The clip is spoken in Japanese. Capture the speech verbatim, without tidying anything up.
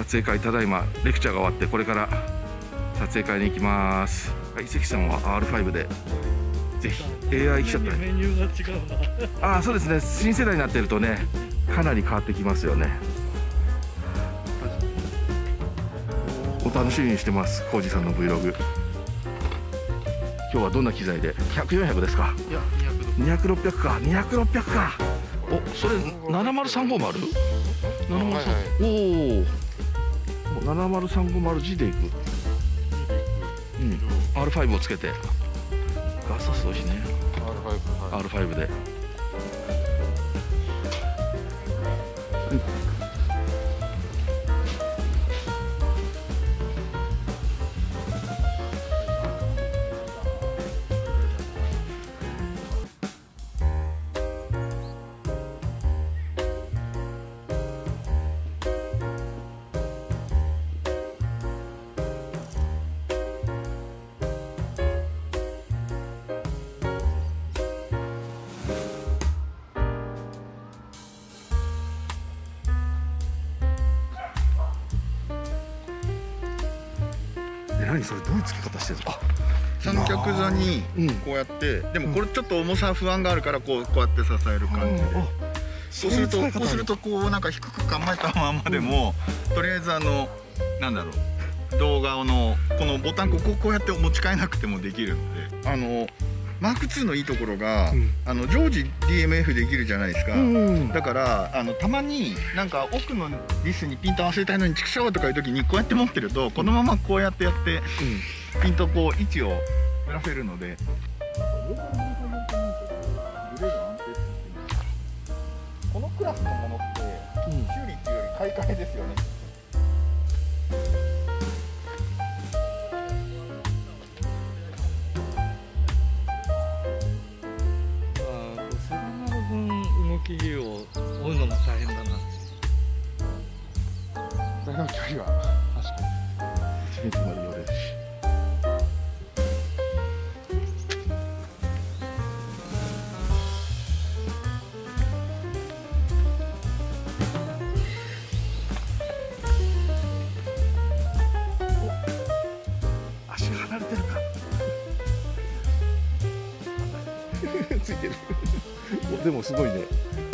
撮影会、ただいまレクチャーが終わってこれから撮影会に行きます。はい、関さんは アールファイブ でぜひ エーアイ 来ちゃったね。 メニューが違うな。 ああ、そうですね、新世代になってるとねかなり変わってきますよね。お楽しみにしてます、コウジさんの Vlog。 今日はどんな機材でひゃく、よんひゃくですか。 いや、 にひゃく、ろっぴゃくか、にひゃく、ろっぴゃくか。お、それななまるさんごまる？ ななまるさん、おお、ななまるさんごまるジでいく。うん、アールファイブ をつけてガストス美味しいね。 アールファイブ で、うん、何それ、どういう付け方してるの？ 三脚座にこうやって、うん、でもこれちょっと重さ不安があるからこうこうやって支える感じで、そうするとこうするとこうなんか低く構えたままでも、うん、とりあえずあのなんだろう、動画のこのボタンこここうやって持ち替えなくてもできるので、あのマークツーのいいところが、うん、あの常時 ディーエムエフ できるじゃないですか、うん、だからあのたまになんか奥のリスにピント合わせたいのにチクショーとかいう時にこうやって持ってるとこのままこうやってやって、うん、ピントこう位置をずらせるので。このクラスのものって修理っていうより買い替えですよね。 動きを追うのが大変だな。 だの距離は確かにいちメートルまで寄れるし。お、足離れてるかついてるお、でもすごいね。